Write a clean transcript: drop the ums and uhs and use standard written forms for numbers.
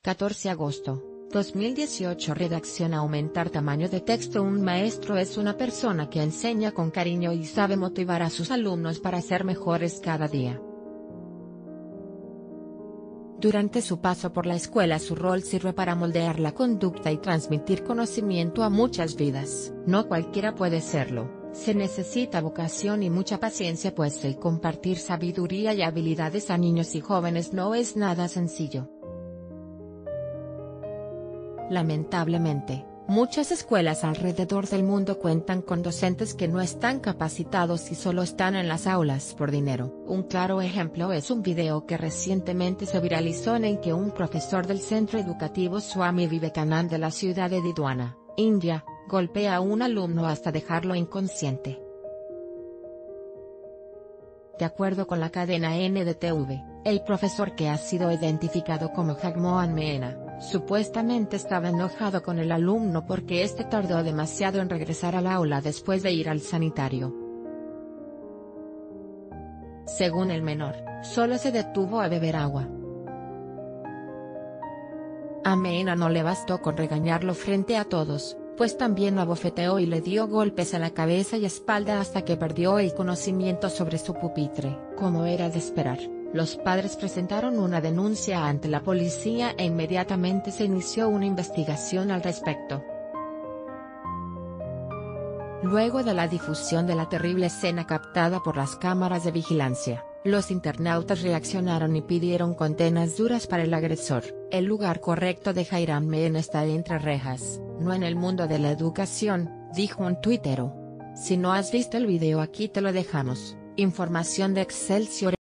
14 de agosto, 2018. Redacción: aumentar tamaño de texto. Un maestro es una persona que enseña con cariño y sabe motivar a sus alumnos para ser mejores cada día. Durante su paso por la escuela, su rol sirve para moldear la conducta y transmitir conocimiento a muchas vidas. No cualquiera puede serlo, se necesita vocación y mucha paciencia, pues el compartir sabiduría y habilidades a niños y jóvenes no es nada sencillo. Lamentablemente, muchas escuelas alrededor del mundo cuentan con docentes que no están capacitados y solo están en las aulas por dinero. Un claro ejemplo es un video que recientemente se viralizó en el que un profesor del centro educativo Swami Vivekanand de la ciudad de Didwana, India, golpea a un alumno hasta dejarlo inconsciente. De acuerdo con la cadena NDTV, el profesor, que ha sido identificado como Jagmohan Mehna, supuestamente estaba enojado con el alumno porque este tardó demasiado en regresar al aula después de ir al sanitario. Según el menor, solo se detuvo a beber agua. A Mehna no le bastó con regañarlo frente a todos, pues también lo abofeteó y le dio golpes a la cabeza y espalda hasta que perdió el conocimiento sobre su pupitre. Como era de esperar, los padres presentaron una denuncia ante la policía e inmediatamente se inició una investigación al respecto. Luego de la difusión de la terrible escena captada por las cámaras de vigilancia, los internautas reaccionaron y pidieron condenas duras para el agresor. El lugar correcto de Jairam Mehna está entre rejas, no en el mundo de la educación, dijo un tuitero. Si no has visto el video, aquí te lo dejamos. Información de Excelsior.